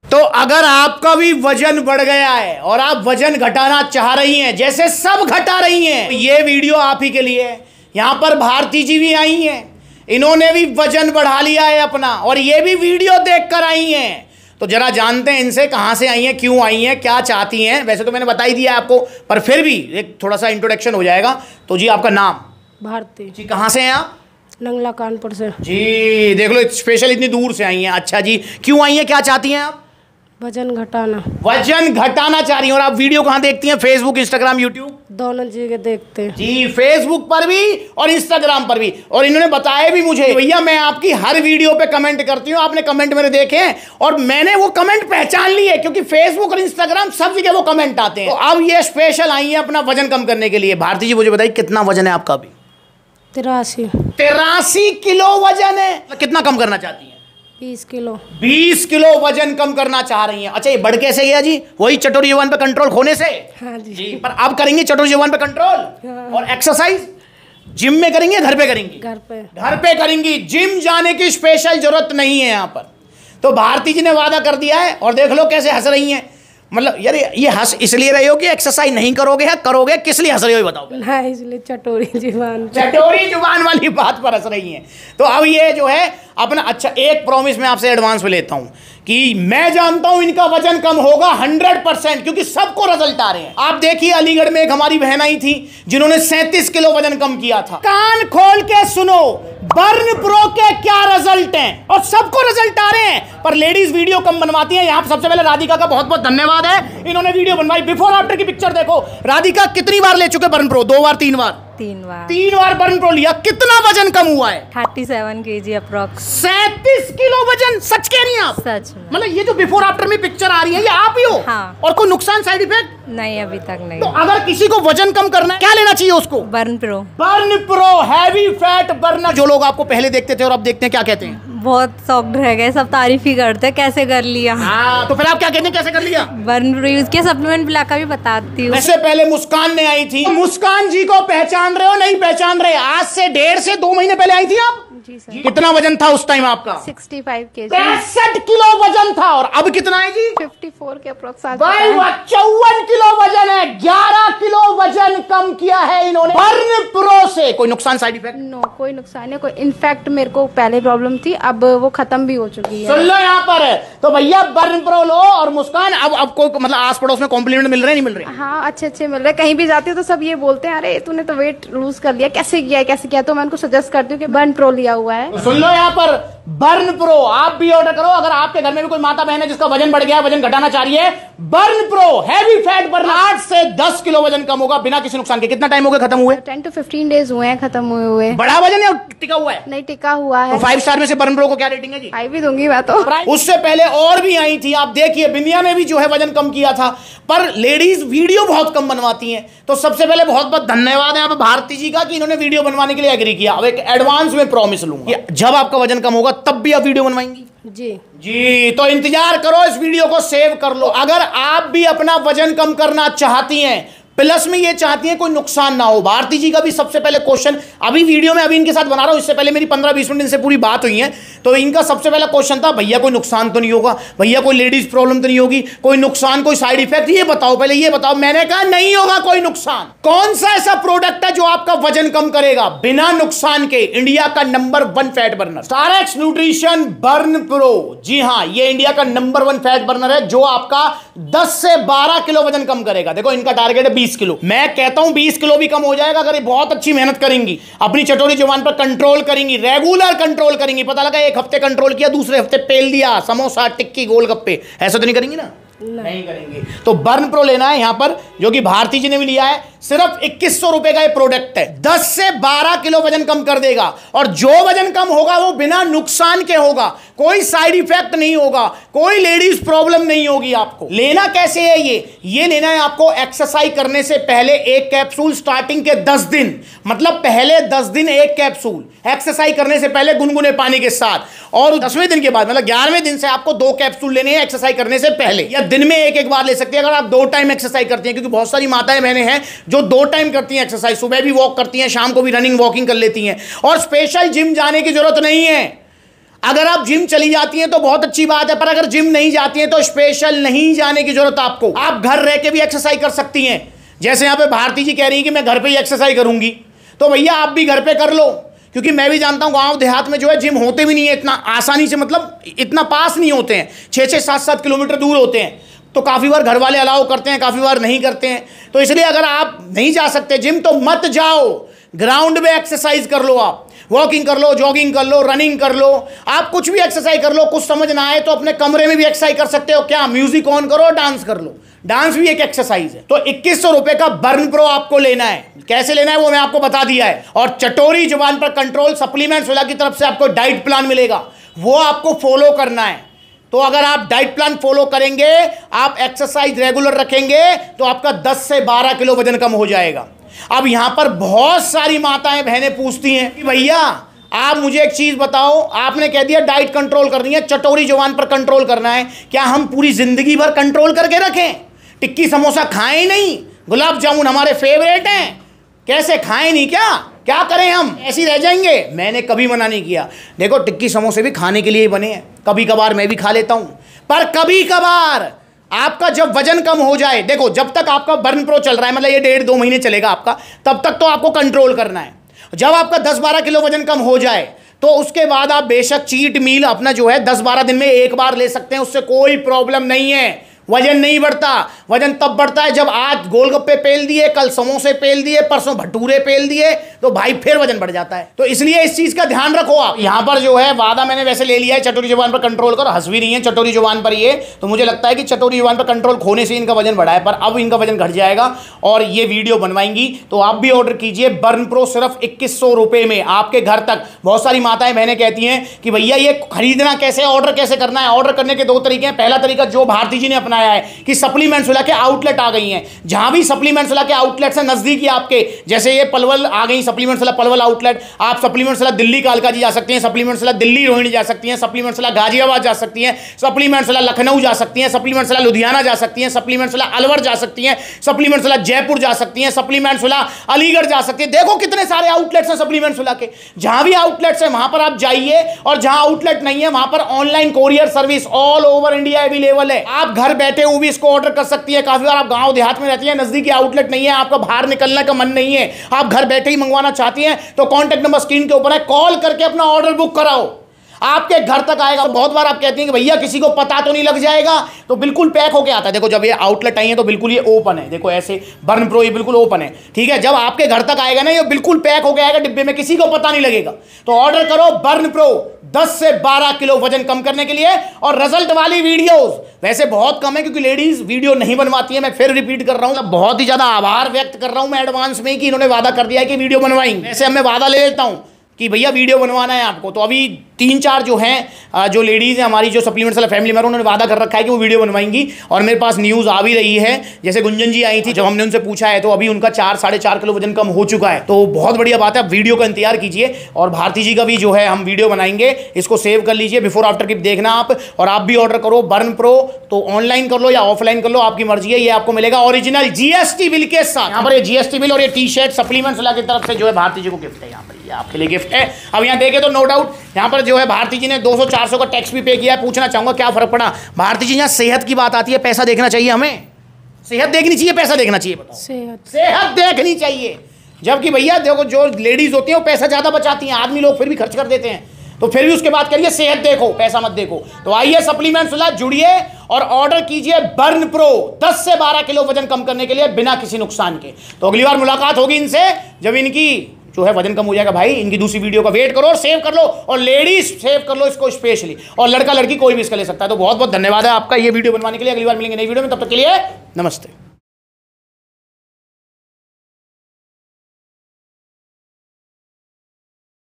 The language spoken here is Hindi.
तो अगर आपका भी वजन बढ़ गया है और आप वजन घटाना चाह रही हैं, जैसे सब घटा रही हैं, तो ये वीडियो आप ही के लिए है। यहां पर भारती जी भी आई हैं, इन्होंने भी वजन बढ़ा लिया है अपना, और ये भी वीडियो देखकर आई हैं। तो जरा जानते हैं इनसे कहां से आई हैं, क्यों आई हैं, क्या चाहती हैं। वैसे तो मैंने बता ही दिया आपको, पर फिर भी एक थोड़ा सा इंट्रोडक्शन हो जाएगा। तो जी आपका नाम? भारती जी। कहां से हैं आप? नंगला कानपुर से। जी देख लो, स्पेशल इतनी दूर से आई हैं। अच्छा जी, क्यों आई हैं, क्या चाहती हैं आप? वजन घटाना। वजन घटाना चाह रही हैं। और आप वीडियो कहां देखती हैं? Facebook, Instagram, YouTube? दोनों जगह देखते हैं जी, फेसबुक पर भी और इंस्टाग्राम पर भी। और इन्होंने बताया भी मुझे, भैया मैं आपकी हर वीडियो पे कमेंट करती हूँ, आपने कमेंट मेरे देखे हैं और मैंने वो कमेंट पहचान लिए, क्योंकि फेसबुक और इंस्टाग्राम सब जगह वो कमेंट आते हैं। तो अब ये स्पेशल आई है अपना वजन कम करने के लिए। भारती जी मुझे बताइए, कितना वजन है आपका अभी? 83 किलो वजन है। कितना कम करना चाहती हैं? 20 किलो। 20 किलो वजन कम करना चाह रही हैं। अच्छा, ये बढ़ कैसे गया जी? वही चटोरी जुबान पे कंट्रोल खोने से? हाँ जी। पर अब करेंगे चटोरी जुबान पे कंट्रोल? हाँ। और एक्सरसाइज जिम में करेंगे, घर पे करेंगी? घर पे करेंगी। जिम जाने की स्पेशल जरूरत नहीं है यहां पर। तो भारती जी ने वादा कर दिया है, और देख लो कैसे हंस रही हैं। मतलब यार, ये हंस इसलिए रही हो कि एक्सरसाइज नहीं करोगे, या करोगे, किस लिए हंस रही हो बताओ? ना, इसलिए चटोरी जुबान। चटोरी जुबान वाली बात पर हंस रही हैं। तो अब ये जो है अपना, अच्छा एक प्रॉमिस मैं आपसे एडवांस में लेता हूं कि मैं जानता हूं इनका वजन कम होगा 100%, क्योंकि सबको रिजल्ट आ रहे हैं। आप देखिए, अलीगढ़ में एक हमारी बहन आई थी जिन्होंने 37 किलो वजन कम किया था। कान खोल के सुनो, बर्न प्रो के क्या रिजल्ट हैं, और सबको रिजल्ट आ रहे हैं। पर लेडीज वीडियो कम बनवाती हैं। यहां सबसे पहले राधिका का बहुत बहुत धन्यवाद है, इन्होंने वीडियो बनवाई। बिफोर आफ्टर की पिक्चर देखो। राधिका कितनी बार ले चुके बर्न प्रो? 2 बार, 3 बार? 3 बार बर्न प्रो लिया। कितना वजन कम हुआ है? 37 kg अप्रॉक्स। 37 किलो वजन। सच कह रही हैं आप? सच में। मतलब ये जो बिफोर आफ्टर में पिक्चर आ रही है, ये आप ही हो? हाँ। और कोई नुकसान, साइड इफेक्ट? नहीं, अभी तक नहीं। तो अगर किसी को वजन कम करना है, क्या लेना चाहिए उसको? Burn Pro. Burn Pro heavy fat burner. जो लोग आपको पहले देखते थे और अब देखते हैं, क्या कहते हैं? बहुत शॉक्ड रह गए, सब तारीफ ही करते, कैसे कर लिया। हाँ, तो फिर आप क्या कहते हैं, कैसे कर लिया? बर्न प्रो यूज किया, सप्लीमेंट पिला का भी बताती हूँ। वैसे पहले मुस्कान ने आई थी। मुस्कान जी को पहचान रहे हो, नहीं पहचान रहे? आज से 1.5 से 2 महीने पहले आई थी आप? जी सर। कितना वजन था उस टाइम आपका? 65 kg। 63 किलो वजन था। और अब कितना है जी? 54 के अप्रॉक्स। 54 किलो वजन है। 11 किलो वजन कम किया है इन्होंने बर्न प्रो से। कोई नुकसान, साइड इफेक्ट? नो, कोई नुकसान नहीं। कोई इनफैक्ट मेरे को पहले प्रॉब्लम थी, अब वो खत्म भी हो चुकी है। सुन लो यहाँ पर। तो भैया बर्न प्रो लो। और मुस्कान, अब कोई मतलब आस पड़ोस में कॉम्प्लीमेंट मिल रहे हैं, नहीं मिल रहे? हाँ, अच्छे मिल रहे। कहीं भी जाती हूँ तो सब ये बोलते हैं, अरे तूने तो वेट लूज कर लिया, कैसे किया कैसे किया। तो मैं उनको सजेस्ट करती हूँ कि बर्न प्रो लिया हुआ है। तो सुन लो यहाँ पर, बर्न प्रो आप भी ऑर्डर करो। अगर आपके घर में भी कोई माता बहन है जिसका वजन बढ़ गया, वजन घटाना चाह रही है, Burn Pro heavy fat burn, 8 से 10 किलो वजन कम होगा बिना किसी नुकसान के। कितना टाइम हो गया खत्म हुए? 10 to 15 डेज हुए हैं खत्म हुए। बड़ा वजन है, टिका हुआ है? नहीं, टिका हुआ है। तो 5 स्टार में से बर्न प्रो को क्या रेटिंग है जी? 5 भी दूंगी मैं तो। उससे पहले और भी आई थी, आप देखिए, बिंदिया ने भी जो है वजन कम किया था। पर लेडीज वीडियो बहुत कम बनवाती हैं। तो सबसे पहले बहुत बहुत धन्यवाद है आप भारती जी का कि इन्होंने वीडियो बनवाने के लिए एग्री किया। अब एक एडवांस में प्रॉमिस लूंगा, जब आपका वजन कम होगा तब भी आप वीडियो बनवाएंगी? जी। तो इंतजार करो, इस वीडियो को सेव कर लो। अगर आप भी अपना वजन कम करना चाहती हैं, प्लस में ये चाहती हैं कोई नुकसान ना हो। भारती जी का भी सबसे पहले क्वेश्चन, अभी वीडियो में अभी इनके साथ बना रहा हूं, इससे पहले मेरी 15-20 मिनट इनसे पूरी बात हुई है। तो इनका सबसे पहला क्वेश्चन था, भैया कोई नुकसान तो नहीं होगा, भैया कोई लेडीज प्रॉब्लम तो नहीं होगी, कोई नुकसान, कोई साइड इफेक्ट, ये बताओ पहले, ये बताओ। मैंने कहा नहीं होगा कोई नुकसान। कौन सा ऐसा प्रोडक्ट है जो आपका वजन कम करेगा बिना नुकसान के? इंडिया का number 1 fat burner, Starx nutrition Burn Pro. जी हाँ, ये इंडिया का नंबर 1 फैट बर्नर है जो आपका 10 से 12 किलो वजन कम करेगा। देखो, इनका टारगेट है 20 किलो। मैं कहता हूं 20 किलो भी कम हो जाएगा अगर ये बहुत अच्छी मेहनत करेंगी, अपनी चटोरी जुबान पर कंट्रोल करेंगी, रेगुलर कंट्रोल करेंगी। पता लगा एक हफ्ते कंट्रोल किया, दूसरे हफ्ते पेल दिया, समोसा, टिक्की, गोलगप्पे, ऐसा तो नहीं करेंगी ना? नहीं करेंगे। तो बर्न प्रो लेना है यहां पर, जो कि भारती जी ने भी लिया है। सिर्फ 2100 रुपए का ये प्रोडक्ट है, 10 से 12 किलो वजन कम कर देगा। और जो वजन कम होगा वो बिना नुकसान के होगा, कोई साइड इफेक्ट नहीं होगा, कोई लेडीज प्रॉब्लम नहीं होगी आपको। लेना कैसे है ये लेना है आपको एक्सरसाइज करने से पहले एक कैप्सूल, स्टार्टिंग के 10 दिन, मतलब पहले 10 दिन एक कैप्सूल, एक्सरसाइज करने से पहले गुनगुने पानी के साथ। और 10वें दिन के बाद, मतलब 11वें दिन से आपको 2 कैप्सूल लेने हैं एक्सरसाइज करने से पहले, या दिन में एक बार ले सकते हैं अगर आप 2 टाइम एक्सरसाइज करती हैं। क्योंकि बहुत सारी माताएं बहनें हैं जो 2 टाइम करती हैं एक्सरसाइज, सुबह भी वॉक करती हैं, शाम को भी रनिंग वॉकिंग कर लेती हैं। और स्पेशल जिम जाने की जरूरत नहीं है। अगर आप जिम चली जाती हैं तो बहुत अच्छी बात है, पर अगर जिम नहीं जाती हैं तो स्पेशल नहीं जाने की जरूरत आपको। आप घर रह के भी एक्सरसाइज कर सकती हैं। जैसे यहाँ पे भारती जी कह रही हैं कि मैं घर पे ही एक्सरसाइज करूंगी, तो भैया आप भी घर पे कर लो, क्योंकि मैं भी जानता हूँ गांव देहात में जो है जिम होते भी नहीं है इतना आसानी से, मतलब इतना पास नहीं होते हैं, 6-6, 7-7 किलोमीटर दूर होते हैं। तो काफ़ी बार घर वाले अलाउ करते हैं, काफ़ी बार नहीं करते हैं। तो इसलिए अगर आप नहीं जा सकते जिम तो मत जाओ, ग्राउंड में एक्सरसाइज कर लो, आप वॉकिंग कर लो, जॉगिंग कर लो, रनिंग कर लो, आप कुछ भी एक्सरसाइज कर लो। कुछ समझ ना आए तो अपने कमरे में भी एक्सरसाइज कर सकते हो। क्या म्यूजिक ऑन करो, डांस कर लो, डांस भी एक एक्सरसाइज है। तो 2100 रुपए का बर्न प्रो आपको लेना है। कैसे लेना है वो मैं आपको बता दिया है। और चटोरी जुबान पर कंट्रोल सप्लीमेंट्स वाला की तरफ से आपको डाइट प्लान मिलेगा, वो आपको फॉलो करना है। तो अगर आप डाइट प्लान फॉलो करेंगे, आप एक्सरसाइज रेगुलर रखेंगे, तो आपका 10 से 12 किलो वजन कम हो जाएगा। अब यहां पर बहुत सारी माताएं बहनें पूछती हैं कि भैया आप मुझे एक चीज बताओ, आपने कह दिया डाइट कंट्रोल करनी है, चटोरी जुबान पर कंट्रोल करना है, क्या हम पूरी जिंदगी भर कंट्रोल करके रखें? टिक्की समोसा खाएं नहीं, गुलाब जामुन हमारे फेवरेट हैं, कैसे खाएं नहीं? क्या करें, हम ऐसे ही रह जाएंगे? मैंने कभी मना नहीं किया। देखो टिक्की समोसे भी खाने के लिए ही बने हैं, कभी कभार मैं भी खा लेता हूं, पर कभी कभार आपका जब वजन कम हो जाए, देखो जब तक आपका बर्न प्रो चल रहा है, मतलब ये 1.5-2 महीने चलेगा आपका, तब तक तो आपको कंट्रोल करना है। जब आपका 10-12 किलो वजन कम हो जाए तो उसके बाद आप बेशक चीट मील अपना जो है 10-12 दिन में एक बार ले सकते हैं, उससे कोई प्रॉब्लम नहीं है। वजन नहीं बढ़ता, वजन तब बढ़ता है जब आज गोलगप्पे पेल दिए, कल समोसे पेल दिए, परसों भटूरे पेल दिए, तो भाई फिर वजन बढ़ जाता है। तो इसलिए इस चीज का ध्यान रखो। आप यहां पर जो है वादा मैंने वैसे ले लिया है, चटोरी जुबान पर कंट्रोल करो। हंस भी नहीं है चटोरी जुबान पर ये, तो मुझे लगता है कि चटोरी जुबान पर कंट्रोल खोने से इनका वजन बढ़ा है, पर अब इनका वजन घट जाएगा और ये वीडियो बनवाएंगी। तो आप भी ऑर्डर कीजिए बर्न प्रो सिर्फ 2100 रुपए में आपके घर तक। बहुत सारी माताएं बहनें कहती हैं कि भैया ये खरीदना कैसे, ऑर्डर कैसे करना है? ऑर्डर करने के 2 तरीके हैं। पहला तरीका जो भारती जी ने अपनाया है कि सप्लीमेंट्स वाला के आउटलेट आ गई हैं, जहां भी सप्लीमेंट्स वाला के आउटलेट से नजदीकी आपके, जैसे ये पलवल आ गई सप्लीमेंट्स वाला पलवल आउटलेट, आप सप्लीमेंट्स वाला दिल्ली कालका जी जा सकती हैं, सप्लीमेंट्स वाला दिल्ली रोहिणी जा सकती हैं, सप्लीमेंट्स वाला गाजियाबाद जा सकती हैं, सप्लीमेंट्स वाला लखनऊ जा सकती हैं, सप्लीमेंट्स वाला लुधियाना जा सकती हैं, सप्लीमेंट्स वाला अलवर जा सकती हैं, सप्लीमेंट्स वाला जयपुर जा सकती हैं, सप्लीमेंट्स वाला अलीगढ़ जा सकती है। देखो कितने सारे आउटलेट्स हैं सप्लीमेंट्स वाला के। जहां भी आउटलेट्स है वहां पर आप जाइए, और जहां आउटलेट नहीं है वहां पर online courier service all over India available है। आप घर बैठे हुए भी इसको ऑर्डर कर सकती है। काफी बार आप गांव देहात में रहती हैं, नजदीकी आउटलेट नहीं है, आपका बाहर निकलने का मन नहीं है, आप घर बैठे ही मंगवाना चाहती हैं, तो कॉन्टैक्ट नंबर स्क्रीन के ऊपर है, कॉल करके अपना ऑर्डर बुक कराओ, आपके घर तक आएगा। बहुत बार आप कहती हैं कि भैया किसी को पता तो नहीं लग जाएगा, तो बिल्कुल पैक होके आता है। देखो जब ये आउटलेट आई है तो बिल्कुल ये ओपन है, देखो ऐसे बर्न प्रो ये बिल्कुल ओपन है, ठीक है। जब आपके घर तक आएगा ना ये बिल्कुल पैक होके आएगा डिब्बे में, किसी को पता नहीं लगेगा। तो ऑर्डर करो बर्न प्रो 10 से 12 किलो वजन कम करने के लिए। और रिजल्ट वाली वीडियोस वैसे बहुत कम है क्योंकि लेडीज वीडियो नहीं बनवाती है। मैं फिर रिपीट कर रहा हूं, बहुत ही ज्यादा आभार व्यक्त कर रहा हूं मैं एडवांस में कि इन्होंने वादा कर दिया है कि वीडियो बनवाएंगे। वैसे मैं वादा ले लेता हूं कि भैया वीडियो बनवाना है आपको, तो अभी 3-4 जो हैं जो लेडीज़ हैं हमारी जो सप्लीमेंट्स वाला फैमिली मेंबर, उन्होंने वादा कर रखा है कि वो वीडियो बनवाएंगी। और मेरे पास न्यूज़ आ भी रही है, जैसे गुंजन जी आई थी, जब हमने उनसे पूछा है तो अभी उनका 4-4.5 किलो वजन कम हो चुका है। तो बहुत बढ़िया बात है, आप वीडियो का इंतजार कीजिए। और भारती जी का भी जो है हम वीडियो बनाएंगे, इसको सेव कर लीजिए, बिफोर आफ्टर की देखना आप। और आप भी ऑर्डर करो बर्न प्रो, तो ऑनलाइन कर लो या ऑफलाइन कर लो, आपकी मर्जी है। ये आपको मिलेगा ओरिजिनल GST बिल के साथ। यहाँ पर ये GST बिल और ये टी शर्ट सप्लीमेंट्स वाला की तरफ से जो है भारती जी को गिफ्ट है। यहाँ पर ये आपके लिए गिफ्ट है। अब यहाँ देखे तो नो डाउट यहाँ पर जो है भारती जी ने 200-400 का टैक्स भी पे किया है। पूछना चाहूंगा क्या फर्क पड़ा? भारती जी यहाँ सेहत की बात आती है, पैसा देखना चाहिए हमें, सेहत देखनी चाहिए, पैसा देखना चाहिए? बताओ। सेहत देखनी चाहिए। जबकि भैया देखो जो लेडीज होती हैं वो पैसा ज्यादा बचाती हैं, आदमी लोग फिर भी खर्च कर देते हैं, तो फिर भी उसके बाद करिए सेहत देखो, पैसा मत देखो। तो आइए सप्लीमेंट्स वाला जुड़िए और ऑर्डर कीजिए बर्न प्रो 10 से 12 किलो वजन कम करने के लिए बिना किसी नुकसान के। तो अगली बार मुलाकात होगी इनसे जब इनकी जो है वजन कम हो जाएगा। भाई इनकी दूसरी वीडियो का वेट करो और सेव कर लो, और लेडीज सेव कर लो इसको स्पेशली, और लड़का लड़की कोई भी इसका ले सकता है। तो बहुत बहुत धन्यवाद है आपका ये वीडियो बनवाने के लिए। अगली बार मिलेंगे नई वीडियो में, तब तक के लिए नमस्ते।